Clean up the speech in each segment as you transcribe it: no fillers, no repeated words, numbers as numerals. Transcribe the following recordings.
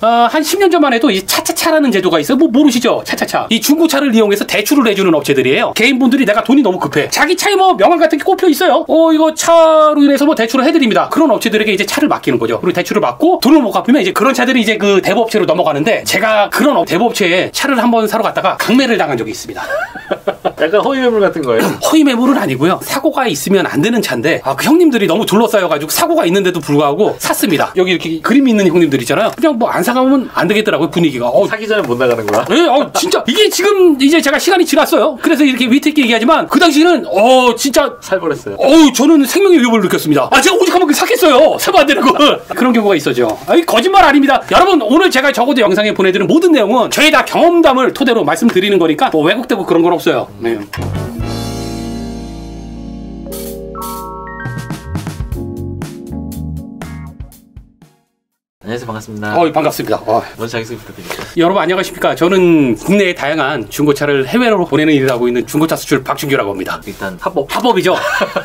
한 10년 전만 해도 이 차차차라는 제도가 있어요. 뭐 모르시죠? 차차차. 이 중고차를 이용해서 대출을 해주는 업체들이에요. 개인분들이 내가 돈이 너무 급해. 자기 차에 뭐 명함 같은 게 꼽혀 있어요. 이거 차로 인해서 뭐 대출을 해드립니다. 그런 업체들에게 이제 차를 맡기는 거죠. 그리고 대출을 받고 돈을 못 갚으면 이제 그런 차들이 이제 그 대부업체로 넘어가는데 제가 그런 대부업체에 차를 한번 사러 갔다가 강매를 당한 적이 있습니다. 약간 허위 매물 같은 거예요? 허위 매물은 아니고요. 사고가 있으면 안 되는 차인데 그 형님들이 너무 둘러싸여가지고 사고가 있는데도 불구하고 샀습니다. 여기 이렇게 그림 있는 형님들 있잖아요. 그냥 뭐 안 사가면 안 되겠더라고요. 분위기가. 사기 전에 못 나가는 거야? 네, 진짜 이게 지금 이제 제가 시간이 지났어요. 그래서 이렇게 위트 있게 얘기하지만 그 당시에는 진짜 살벌했어요. 저는 생명의 위협을 느꼈습니다. 제가 오직 한번 샀겠어요. 사면 안 되는 거. 그런 경우가 있었죠. 거짓말 아닙니다. 여러분 오늘 제가 적어도 영상에 보내드린 모든 내용은 저희 다 경험담을 토대로 말씀드리는 거니까 뭐 왜곡되고 그런 건 없어요. 네. 안녕하세요. 반갑습니다. 반갑습니다. 먼저 자기소개 부탁드립니다. 여러분 안녕하십니까. 저는 국내의 다양한 중고차를 해외로 보내는 일을 하고 있는 중고차 수출 박준규라고 합니다. 일단 합법이죠.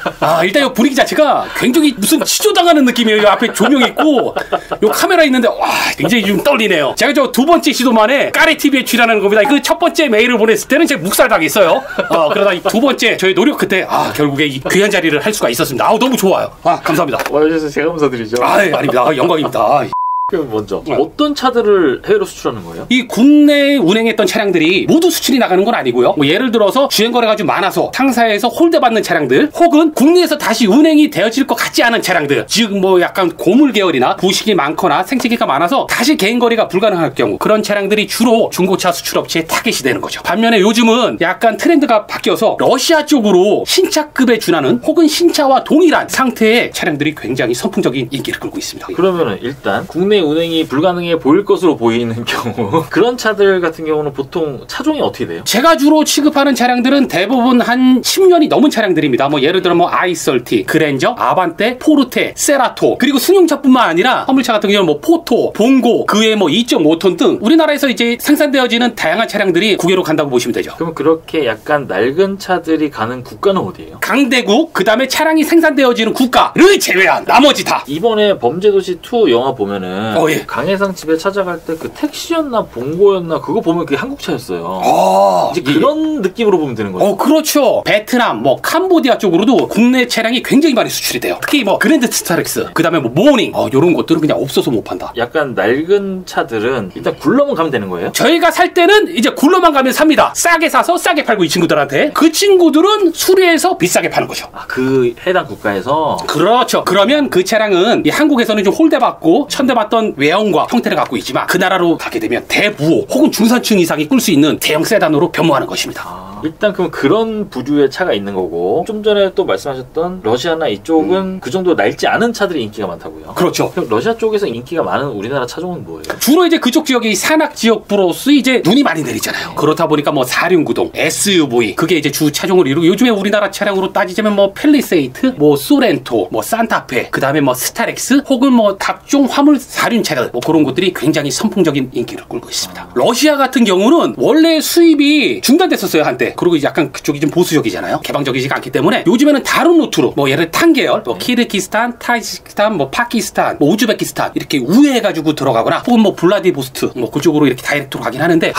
일단 이 분위기 자체가 굉장히 무슨 시조당하는 느낌이에요. 앞에 조명 있고 요 카메라 있는데 굉장히 좀 떨리네요. 제가 저 두 번째 시도 만에 까레TV에 출연하는 겁니다. 그 첫 번째 메일을 보냈을 때는 제가 묵살당했어요. 그러다 이 두 번째 저의 노력 끝에 결국에 이 귀한 자리를 할 수가 있었습니다. 너무 좋아요. 감사합니다. 와주셔서 제가 감사드리죠. 아닙니다. 영광입니다. 그럼 먼저 어떤 차들을 해외로 수출하는 거예요? 이 국내에 운행했던 차량들이 모두 수출이 나가는 건 아니고요. 뭐 예를 들어서 주행거래가 좀 많아서 상사에서 홀대받는 차량들, 혹은 국내에서 다시 운행이 되어질 것 같지 않은 차량들, 즉 뭐 약간 고물 계열이나 부식이 많거나 생채기가 많아서 다시 개인거래가 불가능할 경우, 그런 차량들이 주로 중고차 수출업체에 타겟이 되는 거죠. 반면에 요즘은 약간 트렌드가 바뀌어서 러시아 쪽으로 신차급에 준하는 혹은 신차와 동일한 상태의 차량들이 굉장히 선풍적인 인기를 끌고 있습니다. 그러면은 일단 국내 운행이 불가능해 보일 것으로 보이는 경우 그런 차들 같은 경우는 보통 차종이 어떻게 돼요? 제가 주로 취급하는 차량들은 대부분 한 10년이 넘은 차량들입니다. 뭐 예를 들어 뭐 i30, 그랜저, 아반떼, 포르테, 세라토, 그리고 승용차뿐만 아니라 화물차 같은 경우는 뭐 포토, 봉고, 그 외에 뭐 2.5톤 등 우리나라에서 이제 생산되어지는 다양한 차량들이 국외로 간다고 보시면 되죠. 그럼 그렇게 약간 낡은 차들이 가는 국가는 어디예요? 강대국, 그 다음에 차량이 생산되어지는 국가를 제외한 나머지 다. 이번에 범죄도시2 영화 보면은 예. 강해상 집에 찾아갈 때 그 택시였나 봉고였나 그거 보면 그게 한국 차였어요. 이제 그런 느낌으로 보면 되는 거죠. 그렇죠. 베트남, 뭐 캄보디아 쪽으로도 국내 차량이 굉장히 많이 수출이 돼요. 특히 뭐 그랜드 스타렉스, 그 다음에 뭐 모닝, 이런 것들은 그냥 없어서 못 판다. 약간 낡은 차들은 일단 굴러만 가면 되는 거예요? 저희가 살 때는 이제 굴러만 가면 삽니다. 싸게 사서 싸게 팔고 이 친구들한테. 그 친구들은 수리해서 비싸게 파는 거죠. 그 해당 국가에서? 그렇죠. 그러면 그 차량은 이 한국에서는 좀 홀대받고 천대받던 외형과 형태를 갖고 있지만 그 나라로 가게 되면 대부호 혹은 중산층 이상이 끌 수 있는 대형 세단으로 변모하는 것입니다. 일단 그럼 그런 부류의 차가 있는 거고, 좀 전에 또 말씀하셨던 러시아나 이쪽은 그 정도 낡지 않은 차들이 인기가 많다고요? 그렇죠. 그럼 러시아 쪽에서 인기가 많은 우리나라 차종은 뭐예요? 주로 이제 그쪽 지역이 산악 지역 플러스 이제 눈이 많이 내리잖아요. 그렇다 보니까 뭐 사륜구동, SUV, 그게 이제 주 차종을 이루고, 요즘에 우리나라 차량으로 따지자면 뭐 펠리세이트, 뭐 소렌토, 뭐 산타페, 그 다음에 뭐 스타렉스, 혹은 뭐 각종 화물 사륜 차들, 뭐 그런 것들이 굉장히 선풍적인 인기를 끌고 있습니다. 러시아 같은 경우는 원래 수입이 중단됐었어요, 한때. 그리고 약간 그쪽이 좀 보수적이잖아요. 개방적이지가 않기 때문에 요즘에는 다른 루트로, 뭐 예를 탄 계열, 뭐 키르기스탄, 타지키스탄, 뭐 파키스탄, 뭐 우즈베키스탄 이렇게 우회해가지고 들어가거나, 혹은 뭐 블라디보스트, 뭐 그쪽으로 이렇게 다이렉트로 가긴 하는데,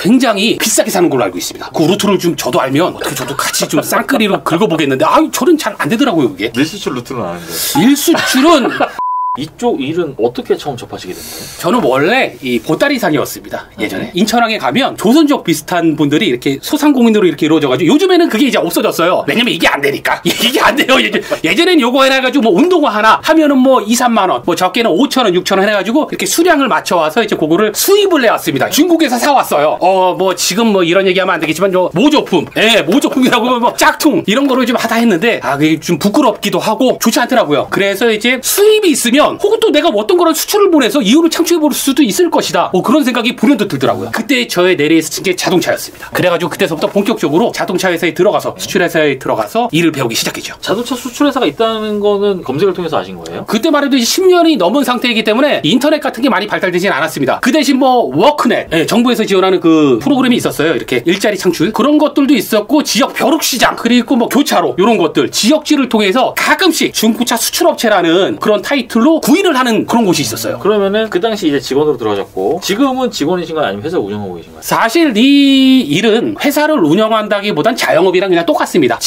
굉장히 비싸게 사는 걸로 알고 있습니다. 그 루트를 좀 저도 알면 저도 같이 좀 쌍끌이로 긁어보겠는데, 저는 잘 안 되더라고요, 그게. 일수출 루트는 아는데. 일수출은 이쪽 일은 어떻게 처음 접하시게 됐나요? 저는 원래 이 보따리상이었습니다. 예전에 인천항에 가면 조선족 비슷한 분들이 이렇게 소상공인으로 이렇게 이루어져가지고, 요즘에는 그게 이제 없어졌어요. 왜냐면 이게 안 되니까. 이게 안 돼요. 예전엔 요거 해놔가지고 뭐 운동화 하나 하면은 뭐 2, 3만 원, 뭐 적게는 5,000원, 6,000원 해가지고 이렇게 수량을 맞춰와서 이제 그거를 수입을 해왔습니다. 중국에서 사왔어요. 뭐 지금 뭐 이런 얘기하면 안 되겠지만 모조품, 모조품이라고 뭐 짝퉁 이런 거를 좀 하다 했는데, 그게 좀 부끄럽기도 하고 좋지 않더라고요. 그래서 이제 수입이 있으면, 혹은 또 내가 어떤 거를 수출을 보내서 이윤을 창출해볼 수도 있을 것이다, 그런 생각이 불현듯 들더라고요. 그때 저의 내리에 스친 게 자동차였습니다. 그래가지고 그때서부터 본격적으로 자동차 회사에 들어가서, 수출회사에 들어가서 일을 배우기 시작했죠. 자동차 수출회사가 있다는 거는 검색을 통해서 아신 거예요? 그때만 해도 10년이 넘은 상태이기 때문에 인터넷 같은 게 많이 발달되진 않았습니다. 그 대신 뭐 워크넷, 정부에서 지원하는 그 프로그램이 있었어요. 이렇게 일자리 창출, 그런 것들도 있었고, 지역 벼룩시장, 그리고 뭐 교차로, 이런 것들 지역지를 통해서 가끔씩 중고차 수출업체라는 그런 타이틀로 실제로 구인을 하는 그런 곳이 있었어요. 그러면은 그 당시 이제 직원으로 들어가셨고 지금은 직원이신가요? 아니면 회사 운영하고 계신가요? 사실 이 일은 회사를 운영한다기보단 자영업이랑 그냥 똑같습니다.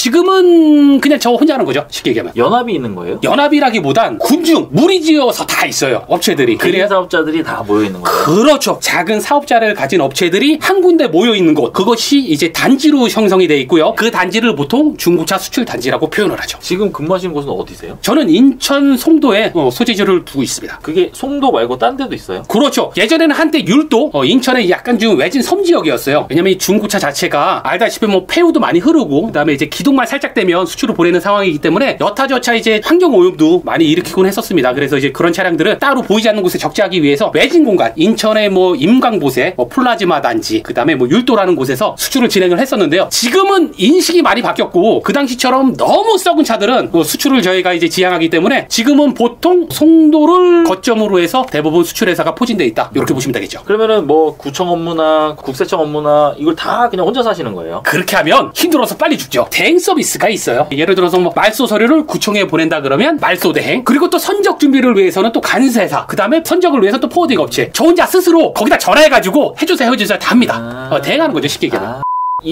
지금은 그냥 저 혼자 하는 거죠. 쉽게 얘기하면. 연합이 있는 거예요? 연합이라기보단 군중 무리지어서 다 있어요. 업체들이. 개인 사업자들이 다 모여 있는 거예요? 그렇죠. 작은 사업자를 가진 업체들이 한 군데 모여 있는 곳. 그것이 이제 단지로 형성이 돼 있고요. 그 단지를 보통 중고차 수출 단지라고 표현을 하죠. 지금 근무하시는 곳은 어디세요? 저는 인천 송도에 소재지를 두고 있습니다. 그게 송도 말고 딴 데도 있어요? 그렇죠. 예전에는 한때 율도 인천의 약간 좀 외진 섬 지역이었어요. 왜냐면 이 중고차 자체가 알다시피 뭐 폐유도 많이 흐르고 그다음에 이제 기둥만 살짝 되면 수출을 보내는 상황이기 때문에 여타저타 이제 환경 오염도 많이 일으키곤 했었습니다. 그래서 이제 그런 차량들은 따로 보이지 않는 곳에 적재하기 위해서 외진 공간, 인천의 뭐 임강보세, 뭐 플라즈마 단지, 그다음에 뭐 율도라는 곳에서 수출을 진행을 했었는데요. 지금은 인식이 많이 바뀌었고 그 당시처럼 너무 썩은 차들은 수출을 저희가 이제 지향하기 때문에 지금은 보통 송도를 거점으로 해서 대부분 수출 회사가 포진돼 있다. 이렇게 보시면 되겠죠. 그러면은 뭐 구청 업무나 국세청 업무나 이걸 다 그냥 혼자서 하시는 거예요? 그렇게 하면 힘들어서 빨리 죽죠. 대행 서비스가 있어요. 예를 들어서 뭐 말소 서류를 구청에 보낸다 그러면 말소 대행, 그리고 또 선적 준비를 위해서는 또 간세사, 그 다음에 선적을 위해서 또 포워딩 업체. 저 혼자 스스로 거기다 전화해가지고 해주세요 다 합니다. 대행하는 거죠, 쉽게 얘기하면.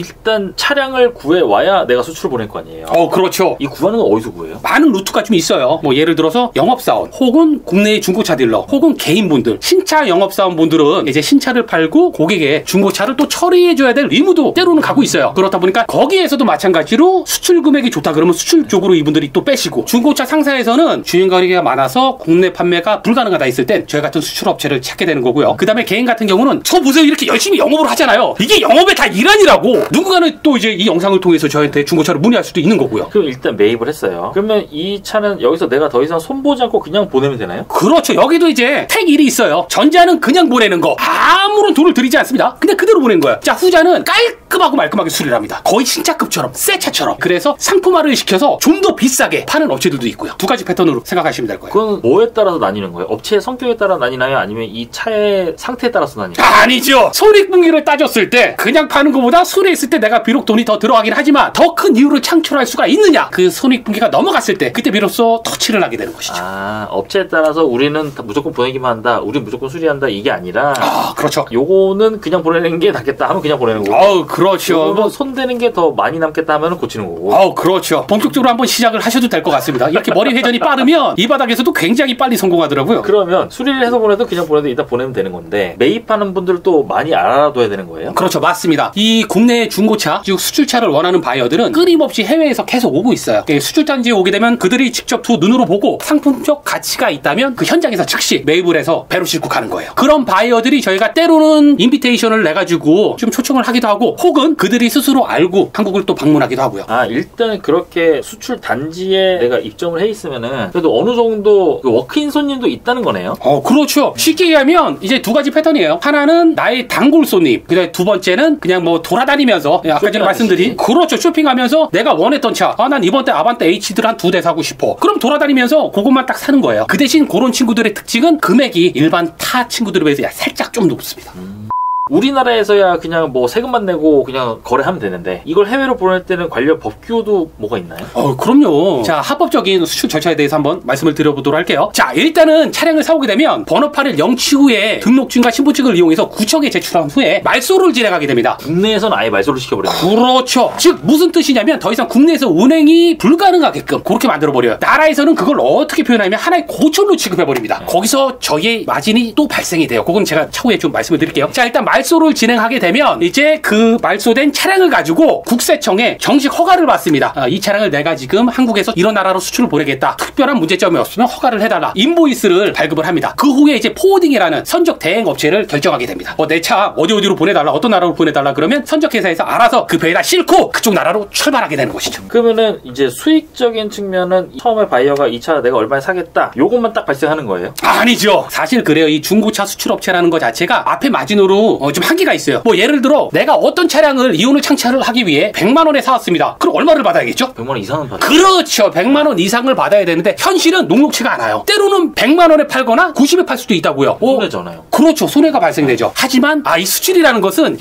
일단 차량을 구해와야 내가 수출을 보낼 거 아니에요? 그렇죠. 이 구하는 건 어디서 구해요? 많은 루트가 좀 있어요. 뭐 예를 들어서 영업사원, 혹은 국내의 중고차 딜러, 혹은 개인분들, 신차 영업사원분들은 이제 신차를 팔고 고객의 중고차를 또 처리해줘야 될 의무도 때로는 갖고 있어요. 그렇다 보니까 거기에서도 마찬가지로 수출 금액이 좋다 그러면 수출 쪽으로 이분들이 또 빼시고, 중고차 상사에서는 주행거리가 많아서 국내 판매가 불가능하다 했을 땐 저희 같은 수출업체를 찾게 되는 거고요. 그 다음에 개인 같은 경우는 저 보세요, 이렇게 열심히 영업을 하잖아요. 이게 영업의 다 일환이라고 누군가는 또 이제 이 영상을 통해서 저한테 중고차를 문의할 수도 있는 거고요. 그럼 일단 매입을 했어요. 그러면 이 차는 여기서 내가 더 이상 손보지 않고 그냥 보내면 되나요? 그렇죠. 여기도 이제 택일이 있어요. 전자는 그냥 보내는 거. 아무런 돈을 들이지 않습니다. 그냥 그대로 보내는 거예요. 자, 후자는 깔끔하고 말끔하게 수리를 합니다. 거의 신차급처럼, 새 차처럼. 그래서 상품화를 시켜서 좀 더 비싸게 파는 업체들도 있고요. 두 가지 패턴으로 생각하시면 될 거예요. 그건 뭐에 따라서 나뉘는 거예요? 업체의 성격에 따라 나뉘나요? 아니면 이 차의 상태에 따라서 나뉘나요? 아니죠. 손익분기를 따졌을 때 그냥 파는 것보다 수리했을 때 내가 비록 돈이 더 들어가긴 하지만 더 큰 이유를 창출할 수가 있느냐? 그 손익분기가 넘어갔을 때 그때 비로소 터치를 하게 되는 것이죠. 업체에 따라서 우리는 무조건 보내기만 한다, 우리는 무조건 수리한다, 이게 아니라 그렇죠. 요거는 그냥 보내는 게 낫겠다 하면 그냥 보내는 거고, 그렇죠. 요거는 손대는 게 더 많이 남겠다 하면 고치는 거고. 그렇죠. 본격적으로 한번 시작을 하셔도 될 것 같습니다. 이렇게 머리 회전이 빠르면 이 바닥에서도 굉장히 빨리 성공하더라고요. 그러면 수리를 해서 보내도 그냥 보내도 이따 보내면 되는 건데, 매입하는 분들도 많이 알아둬야 되는 거예요? 그렇죠. 맞습니다. 이 국내 중고차, 즉 수출차를 원하는 바이어들은 끊임없이 해외에서 계속 오고 있어요. 수출단지에 오게 되면 그들이 직접 두 눈으로 보고 상품적 가치가 있다면 그 현장에서 즉시 매입을 해서 배로 싣고 가는 거예요. 그런 바이어들이 저희가 때로는 인비테이션을 내가지고 좀 초청을 하기도 하고, 혹은 그들이 스스로 알고 한국을 또 방문하기도 하고요. 일단 그렇게 수출 단지에 내가 입점을 해 있으면은 그래도 어느 정도 그 워크인 손님도 있다는 거네요. 그렇죠. 쉽게 얘기하면 이제 두 가지 패턴이에요. 하나는 나의 단골 손님, 그다음에 두 번째는 그냥 뭐 돌아다니면서 아까 전에 말씀드린, 그렇죠, 쇼핑하면서 내가 원했던 차, 난 이번 때 아반떼 H들 한 2대 사고 싶어. 그럼 돌아다니면서 그것만 딱 사는 거예요. 그 대신 그런 친구들의 특징은 금액이 일반 타 친구들에 비해서 살짝 좀 높습니다. 우리나라에서야 그냥 뭐 세금만 내고 그냥 거래하면 되는데, 이걸 해외로 보낼 때는 관련 법규도 뭐가 있나요? 그럼요. 자, 합법적인 수출 절차에 대해서 한번 말씀을 드려보도록 할게요. 자, 일단은 차량을 사오게 되면 번호판을 영치 후에 등록증과 신분증을 이용해서 구청에 제출한 후에 말소를 진행하게 됩니다. 국내에서는 아예 말소를 시켜버려요. 그렇죠. 즉 무슨 뜻이냐면 더 이상 국내에서 운행이 불가능하게끔 그렇게 만들어버려요. 나라에서는 그걸 어떻게 표현하냐면 하나의 고철로 취급해버립니다. 거기서 저희의 마진이 또 발생이 돼요. 그건 제가 차후에 좀 말씀을 드릴게요. 자, 일단 말소를 진행하게 되면 이제 그 말소된 차량을 가지고 국세청에 정식 허가를 받습니다. 이 차량을 내가 지금 한국에서 이런 나라로 수출을 보내겠다, 특별한 문제점이 없으면 허가를 해달라, 인보이스를 발급을 합니다. 그 후에 이제 포워딩이라는 선적 대행 업체를 결정하게 됩니다. 내 차 어디로 보내달라, 어떤 나라로 보내달라 그러면 선적 회사에서 알아서 그 배에다 싣고 그쪽 나라로 출발하게 되는 것이죠. 그러면은 이제 수익적인 측면은 처음에 바이어가 이 차 내가 얼마에 사겠다, 요것만 딱 발생하는 거예요? 아니죠. 사실 그래요. 이 중고차 수출업체라는 것 자체가 앞에 마진으로 좀 한계가 있어요. 뭐 예를 들어 내가 어떤 차량을 이윤을 창출을 하기 위해 100만 원에 사왔습니다. 그럼 얼마를 받아야겠죠? 100만 원 이상은 받아요. 그렇죠. 100만 원 이상을 받아야 되는데 현실은 녹록치가 않아요. 때로는 100만 원에 팔거나 90에 팔 수도 있다고요. 손해잖아요. 그렇죠. 손해가 발생되죠. 하지만 이 수출이라는 것은 약간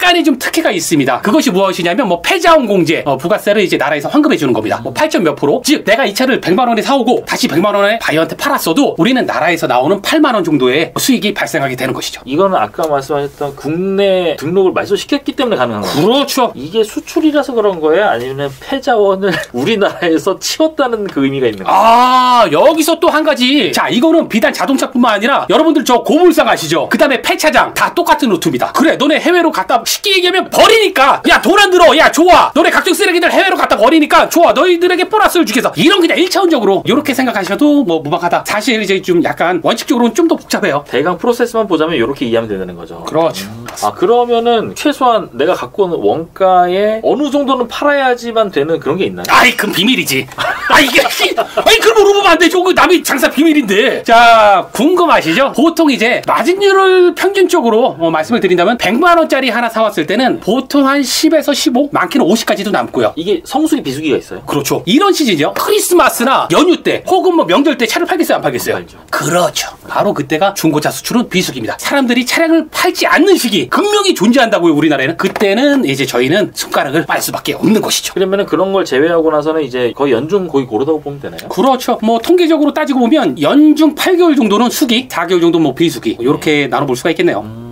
약간의 좀 특혜가 있습니다. 그것이 무엇이냐면 뭐 폐자원 공제, 부가세를 이제 나라에서 환급해 주는 겁니다. 뭐 8점 몇 프로. 즉 내가 이 차를 100만 원에 사오고 다시 100만 원에 바이오한테 팔았어도 우리는 나라에서 나오는 8만 원 정도의 수익이 발생하게 되는 것이죠. 이거는 아까 말씀하셨던 국내 등록을 말소시켰기 때문에 가능한 거예요. 그렇죠. 이게 수출이라서 그런 거예요? 아니면 폐자원을 우리나라에서 치웠다는 그 의미가 있는 거예요? 아, 여기서 또 한 가지. 자, 이거는 비단 자동차뿐만 아니라 여러분들 저 고물상 아시죠? 그 다음에 폐차장 다 똑같은 루트입니다. 그래, 너네 해외로 갖다 쉽게 얘기하면 버리니까 야, 돈 안 들어. 야, 좋아. 너네 각종 쓰레기들 해외로 갖다 버리니까 좋아. 너희들에게 보너스를 주겠어. 이런 그냥 1차원적으로 이렇게 생각하셔도 뭐 무방하다. 사실 이제 좀 약간 원칙적으로는 좀 더 복잡해요. 대강 프로세스만 보자면 이렇게 이해하면 되는 거죠. 그렇죠. 아, 그러면은 최소한 내가 갖고 오는 원가에 어느 정도는 팔아야지만 되는 그런 게 있나요? 아이, 그건 비밀이지. 아, 이게, 아니, 그걸 물어보면 안 되죠. 그 남의 장사 비밀인데. 자, 궁금하시죠? 보통 이제 마진율을 평균적으로 말씀을 드린다면 100만원짜리 하나 사왔을 때는 보통 한 10에서 15, 많게는 50까지도 남고요. 이게 성수기 비수기가 있어요? 그렇죠. 이런 시즌이요. 크리스마스나 연휴 때 혹은 뭐 명절 때 차를 팔겠어요, 안 팔겠어요? 팔죠. 그렇죠. 바로 그때가 중고차 수출은 비수기입니다. 사람들이 차량을 팔지 않는 시기 분명히 존재한다고요, 우리나라에는. 그때는 이제 저희는 손가락을 빨 수밖에 없는 것이죠. 그러면은 그런 걸 제외하고 나서는 이제 거의 연중 거의 고르다고 보면 되나요? 그렇죠. 뭐 통계적으로 따지고 보면 연중 8개월 정도는 수기, 4개월 정도 뭐 비수기 이렇게 나눠볼 수가 있겠네요.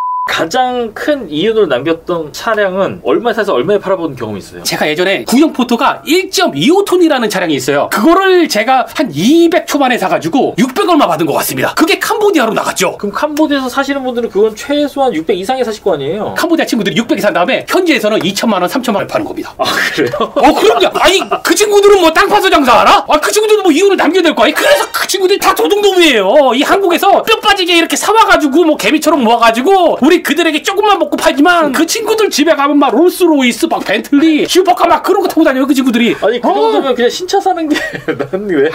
가장 큰 이윤을 남겼던 차량은 얼마에 사서 얼마에 팔아본 경험이 있어요? 제가 예전에 구형 포토가 1.25톤이라는 차량이 있어요. 그거를 제가 한 200 초반에 사가지고 600 얼마 받은 것 같습니다. 그게 캄보디아로 나갔죠. 그럼 캄보디아에서 사시는 분들은 그건 최소한 600 이상에 사실 거 아니에요? 캄보디아 친구들이 600에 산 다음에 현지에서는 2천만 원, 3천만 원 파는 겁니다. 아, 그래요? 그럼요. 아니, 그 친구들은 뭐 땅 파서 장사하나? 그 친구들도 뭐 이윤을 남겨야 될 거 아니? 그래서 그 친구들이 다 도둑놈이에요. 이 한국에서 뼈 빠지게 이렇게 사와가지고 뭐 개미처럼 모아가지고 우리 그들에게 조금만 먹고 팔지만 그 친구들 집에 가면 막 롤스로이스, 막 벤틀리, 슈퍼카 막 그런 거 타고 다녀요, 그 친구들이. 아니, 그 정도면 그냥 신차 사는 게 난 왜?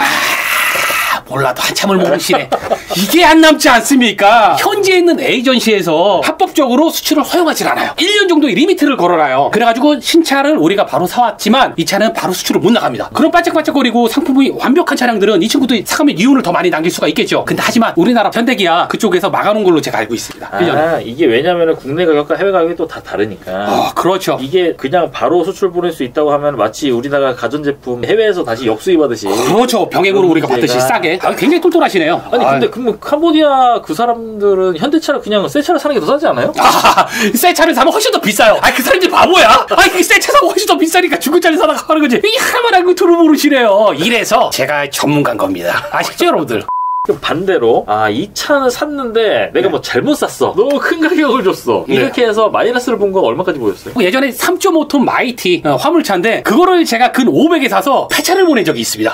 몰라도 한참을 모르시네. 이게 안 남지 않습니까? 현지에 있는 에이전시에서 합법적으로 수출을 허용하지 않아요. 1년 정도의 리미트를 걸어놔요. 그래가지고 신차를 우리가 바로 사왔지만 이 차는 바로 수출을 못 나갑니다. 그런 반짝반짝거리고 상품이 완벽한 차량들은 이 친구들이 사가면 이윤을 더 많이 남길 수가 있겠죠. 근데 하지만 우리나라 현대기아 그쪽에서 막아놓은 걸로 제가 알고 있습니다. 아, 이게 왜냐면은 국내 가격과 해외 가격이 또 다 다르니까. 그렇죠. 이게 그냥 바로 수출 보낼 수 있다고 하면 마치 우리나라 가전제품 해외에서 다시 역수입하듯이. 그렇죠. 병행으로 우리가 받듯이 싸게. 굉장히 똘똘하시네요. 아니, 근데 그럼 캄보디아 그 사람들은 현대차를 그냥 새 차를 사는 게 더 싸지 않아요? 새 차를 사면 훨씬 더 비싸요. 그 사람들이 바보야. 새 차 사면 훨씬 더 비싸니까 중고차를 사다가 하는 거지. 이 하나만 알고 두루 모르시네요. 이래서 제가 전문가인 겁니다. 아시죠, 여러분들? 반대로 이 차는 샀는데 내가 뭐 잘못 샀어, 너무 큰 가격을 줬어, 이렇게 해서 마이너스를 본 건 얼마까지 보였어요? 예전에 3.5톤 마이티 화물차인데 그거를 제가 근 500에 사서 폐차를 보낸 적이 있습니다.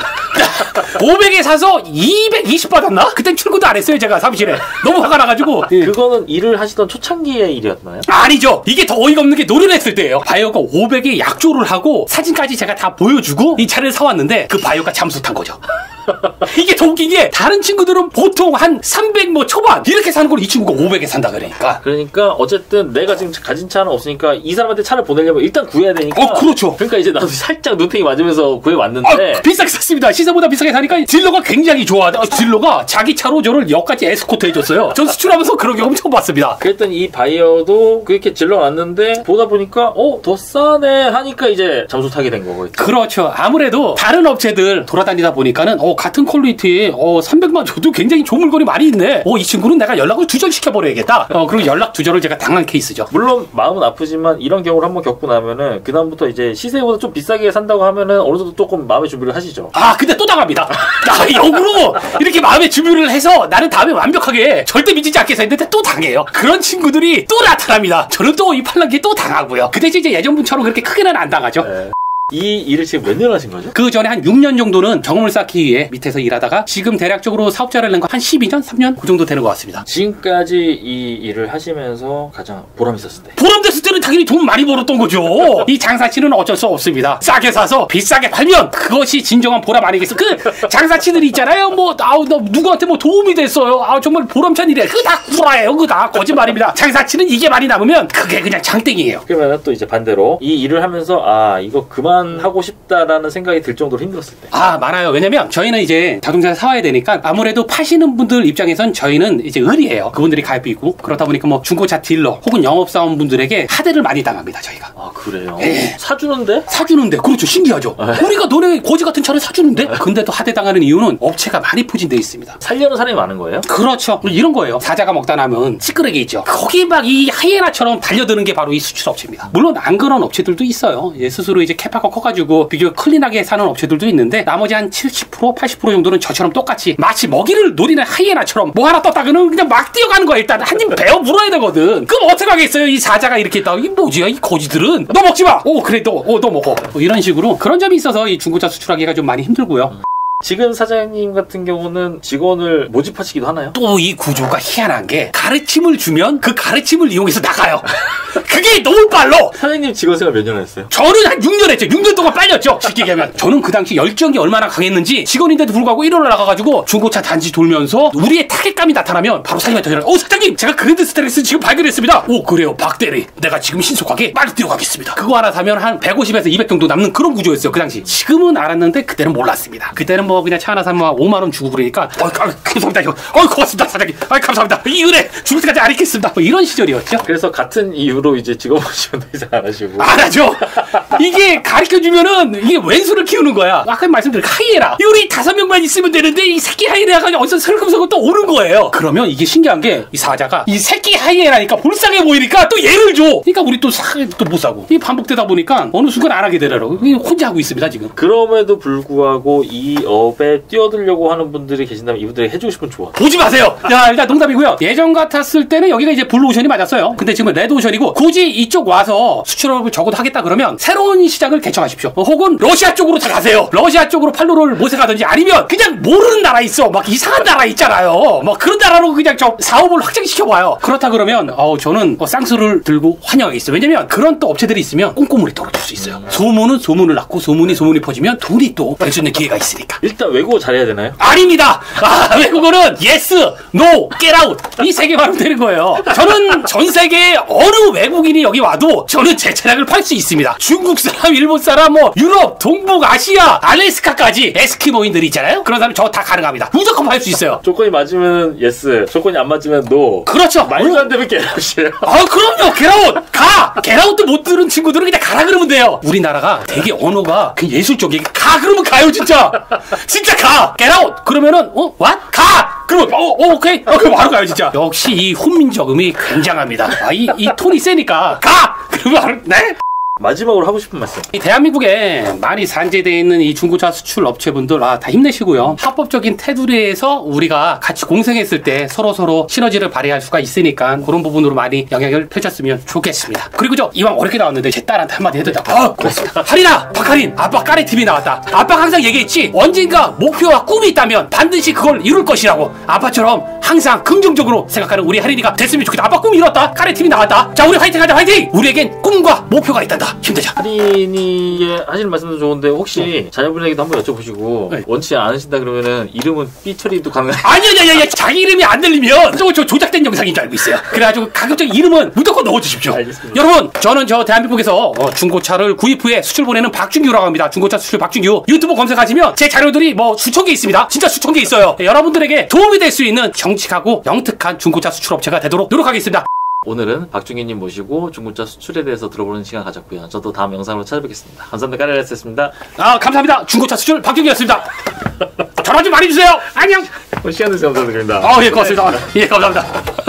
500에 사서 220 받았나? 그땐 출근도 안 했어요, 제가 사무실에. 너무 화가 나가지고. 그거는 일을 하시던 초창기의 일이었나요? 아니죠. 이게 더 어이가 없는 게 노련했을 때예요. 바이오가 500에 약조를 하고 사진까지 제가 다 보여주고 이 차를 사왔는데 그 바이오가 잠수 탄 거죠. 이게 더 웃긴 게 다른 친구들은 보통 한 300 뭐 초반 이렇게 사는 걸 이 친구가 500에 산다 그러니까 어쨌든 내가 지금 가진 차는 없으니까 이 사람한테 차를 보내려면 일단 구해야 되니까. 그렇죠. 그러니까 이제 나도 살짝 눈탱이 맞으면서 구해왔는데 비싸게 샀습니다. 시세보다 비싸게 사니까 딜러가 굉장히 좋아. 딜러가 자기 차로 저를 역까지 에스코트 해줬어요. 전 수출하면서 그런 경험 처음 봤습니다. 그랬더니 이 바이어도 그렇게 질러놨는데 보다 보니까 더 싸네 하니까 이제 잠수 타게 된 거고. 그렇죠. 아무래도 다른 업체들 돌아다니다 보니까는 같은 퀄리티에 300만 줘도 굉장히 좋은 물건이 많이 있네. 이 친구는 내가 연락을 두절시켜버려야겠다. 그리고 연락 두절을 제가 당한 케이스죠. 물론 마음은 아프지만 이런 경우를 한번 겪고 나면은 그다음부터 이제 시세보다 좀 비싸게 산다고 하면은 어느 정도 조금 마음의 준비를 하시죠. 근데 또 당합니다. 역으로 이렇게 마음의 준비를 해서 나는 다음에 완벽하게 절대 미치지 않겠어 했는데 또 당해요. 그런 친구들이 또 나타납니다. 저는 또 이 팔랑귀 또 당하고요. 근데 이제 예전분처럼 그렇게 크게는 안 당하죠. 네. 이 일을 지금 몇 년 하신 거죠? 그 전에 한 6년 정도는 경험을 쌓기 위해 밑에서 일하다가 지금 대략적으로 사업자를 낸 거 한 12년? 3년? 그 정도 되는 것 같습니다. 지금까지 이 일을 하시면서 가장 보람 있었을 때? 보람 됐을 때는 당연히 돈 많이 벌었던 거죠. 이 장사치는 어쩔 수 없습니다. 싸게 사서 비싸게 팔면 그것이 진정한 보람 아니겠어? 그 장사치들이 있잖아요. 누구한테 도움이 됐어요. 정말 보람찬 일이에요. 그거 다 구라예요. 그거 다 거짓말입니다. 장사치는 이게 많이 남으면 그게 그냥 장땡이에요. 그러면 또 이제 반대로 이 일을 하면서 이거 그만 그만하고 싶다라는 생각이 들 정도로 힘들었을 때. 아, 많아요. 왜냐면 저희는 이제 자동차를 사와야 되니까 아무래도 파시는 분들 입장에선 저희는 이제 을이에요. 그분들이 가입이고 그렇다 보니까 뭐 중고차 딜러 혹은 영업사원분들에게 하대를 많이 당합니다. 저희가. 아, 그래요? 네. 사주는데? 사주는데. 그렇죠. 신기하죠. 우리가 너네 거지 같은 차를 사주는데? 근데 또 하대당하는 이유는 업체가 많이 포진돼 있습니다. 살려는 사람이 많은 거예요? 그렇죠. 이런 거예요. 사자가 먹다 남은 찌끄레기 있죠. 거기 막 이 하이에나처럼 달려드는 게 바로 이 수출업체입니다. 물론 안 그런 업체들도 있어요. 스스로 이제 캐파가 커가지고 비교적 클린하게 사는 업체들도 있는데 나머지 한 70%, 80% 정도는 저처럼 똑같이 마치 먹이를 노리는 하이에나처럼 뭐 하나 떴다가는 그냥 막 뛰어가는 거야. 일단 한 입 베어 물어야 되거든. 그럼 어떻게 하겠어요? 이 사자가 이렇게 있다가 이 뭐지? 이 거지들은 너 먹지 마. 오 그래 너 먹어. 뭐 이런 식으로 그런 점이 있어서 이 중고차 수출하기가 좀 많이 힘들고요. 지금 사장님 같은 경우는 직원을 모집하시기도 하나요? 또 이 구조가 희한한 게 가르침을 주면 그 가르침을 이용해서 나가요. 그게 너무 빨라. 사장님 직원 생활 몇 년 했어요? 저는 한 6년 했죠. 6년 동안 빨렸죠. 쉽게 얘기하면. 저는 그 당시 열정이 얼마나 강했는지 직원인데도 불구하고 1호를 나가가지고 중고차 단지 돌면서 우리의 타격감이 나타나면 바로 사장님한테 전화를 사장님 제가 그랜드 스타렉스 지금 발견했습니다. 오 그래요 박대리 내가 지금 신속하게 빨리 뛰어가겠습니다. 그거 하나 사면 한 150에서 200 정도 남는 그런 구조였어요. 그 당시. 지금은 알았는데 그때는 몰랐습니다. 그때는 뭐 그냥 차 하나 사면 5만 원 주고 그러니까 감사합니다. 고맙습니다 사장님. 감사합니다. 이 은혜 죽을 때까지 안 잊겠습니다. 뭐 이런 시절이었죠. 그래서 같은 이유로 이제 직원 모시면 이상 안 하시고. 안 하죠. 이게 가르쳐주면은 이게 왼수를 키우는 거야. 아까 말씀드린 하이에나. 우리 5명만 있으면 되는데 이 새끼 하이에나가 어디서 설금설금 또 오는 거예요. 그러면 이게 신기한 게 이 사자가 이 새끼 하이에나니까 불쌍해 보이니까 또 얘를 줘. 그러니까 우리 또 못 사고. 이 반복되다 보니까 어느 순간 안 하게 되더라고. 혼자 하고 있습니다 지금. 그럼에도 불구하고 이 업에 뛰어들려고 하는 분들이 계신다면 이분들이 해주고 싶은 조언. 보지 마세요. 야 일단 농담이고요. 예전 같았을 때는 여기가 이제 블루오션이 맞았어요. 근데 지금 레드오션이고 굳이 이쪽 와서 수출업을 적어도 하겠다 그러면 새로운 시장을 개척하십시오. 혹은 러시아 쪽으로 다 가세요. 러시아 쪽으로 팔로를 모색하든지 아니면 그냥 모르는 나라 있어. 막 이상한 나라 있잖아요. 막 그런 나라로 그냥 저 사업을 확장시켜봐요. 그렇다 그러면 저는 쌍수를 들고 환영하겠어요. 왜냐면 그런 또 업체들이 있으면 꼼꼼물이 떨어질 수 있어요. 소문은 소문을 낳고 소문이 퍼지면 돈이 또 벌 수 있는 기회가 있으니까. 일단 외국어 잘해야 되나요? 아닙니다. 외국어는 yes, no, get out 이 세 개만 하면 되는 거예요. 저는 전 세계 어느 외국인이 여기 와도 저는 제 차량을 팔 수 있습니다. 중국 사람, 일본 사람, 뭐 유럽, 동북아시아, 알래스카까지 에스키모인들이 있잖아요. 그런 사람 저 다 가능합니다. 무조건 팔 수 있어요. 조건이 맞으면 yes, 조건이 안 맞으면 no. 그렇죠. 말도 안 되면 getout이에요. 그럼요. get out. 가. get out도 못 들은 친구들은 그냥 가라 그러면 돼요. 우리나라가 되게 언어가 그 예술적이게 가 그러면 가요 진짜. 진짜 가. get out. 그러면은 what? 가. 그러면 오케이. 그럼 바로 가요 진짜. 역시 이 훈민저음이 굉장합니다. 이 톤이 세니까 가. 그러면 바로 네. 마지막으로 하고 싶은 말씀. 이 대한민국에 많이 산재되어 있는 이 중고차 수출 업체분들 다 힘내시고요. 합법적인 테두리에서 우리가 같이 공생했을 때 서로 시너지를 발휘할 수가 있으니까 그런 부분으로 많이 영향을 펼쳤으면 좋겠습니다. 그리고 이왕 어렵게 나왔는데 제 딸한테 한마디 해도 고맙습니다. 할인아, 박할인, 아빠 까레TV 나왔다. 아빠가 항상 얘기했지. 언젠가 목표와 꿈이 있다면 반드시 그걸 이룰 것이라고. 아빠처럼 항상 긍정적으로 생각하는 우리 할인이가 됐으면 좋겠다. 아빠 꿈 이뤘다. 까레TV 나왔다. 자, 우리 화이팅 하자. 화이팅! 우리에겐 꿈과 목표가 있단다. 힘내자. 할인이 하시는 말씀도 좋은데 혹시 자녀분에게도 한번 여쭤보시고 네. 원치 않으신다 그러면은 이름은 삐 처리도 가능해요? 아니야. 자기 이름이 안 들리면 저 조작된 영상인 줄 알고 있어요. 그래가지고 가급적 이름은 무조건 넣어주십시오. 알겠습니다. 여러분, 저는 저 대한민국에서 중고차를 구입 후에 수출 보내는 박준규라고 합니다. 중고차 수출 박준규. 유튜브 검색하시면 제 자료들이 뭐 수천 개 있습니다. 진짜 수천 개 있어요. 여러분들에게 도움이 될 수 있는 정직하고 영특한 중고차 수출 업체가 되도록 노력하겠습니다. 오늘은 박준규님 모시고 중고차 수출에 대해서 들어보는 시간 가졌고요. 저도 다음 영상으로 찾아뵙겠습니다. 감사합니다. 까레레스였습니다. 감사합니다. 중고차 수출 박준규였습니다. 전화 좀 많이 주세요. 안녕. 시간 내주셔서 감사드립니다. 예, 고맙습니다. 예, 감사합니다.